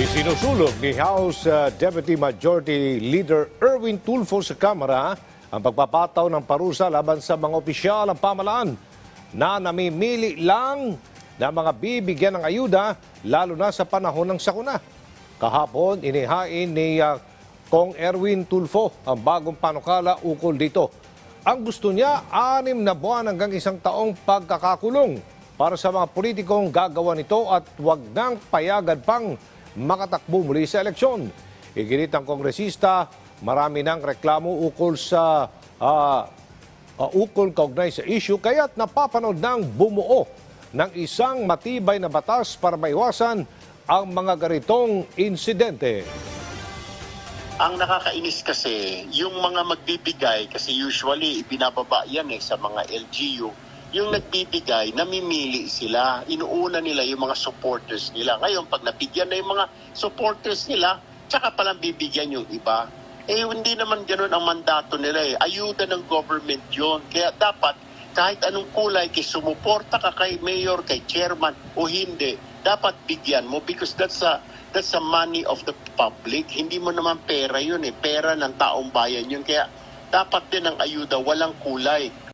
Isinusulog ni House Deputy Majority Leader Erwin Tulfo sa Kamara ang pagpapataw ng parusa laban sa mga opisyal ng pamahalaan na namimili lang na mga bibigyan ng ayuda lalo na sa panahon ng sakuna. Kahapon, inihain ni Kong Erwin Tulfo ang bagong panukala ukol dito. Ang gusto niya, 6 na buwan hanggang 1 taong pagkakakulong para sa mga politikong gagawa nito at huwag nang payagan pang makatakbo muli sa eleksyon. Iginit ng kongresista, marami ng reklamo ukol sa kaugnay sa issue kaya't napapanood ng bumuo ng isang matibay na batas para maiwasan ang mga ganitong insidente. Ang nakakainis kasi, yung mga magbibigay, kasi usually ibinababa yan sa mga LGU, yung nagbibigay, namimili sila. Inuuna nila yung mga supporters nila. Ngayon, pag nabigyan na yung mga supporters nila, tsaka palang bibigyan yung iba. Hindi naman ganun ang mandato nila Ayuda ng government yun. Kaya dapat, kahit anong kulay, sumuporta ka kay mayor, kay chairman, o hindi, dapat bigyan mo because that's the money of the public. Hindi mo naman pera yun Pera ng taong bayan yun. Kaya dapat din ang ayuda, walang kulay.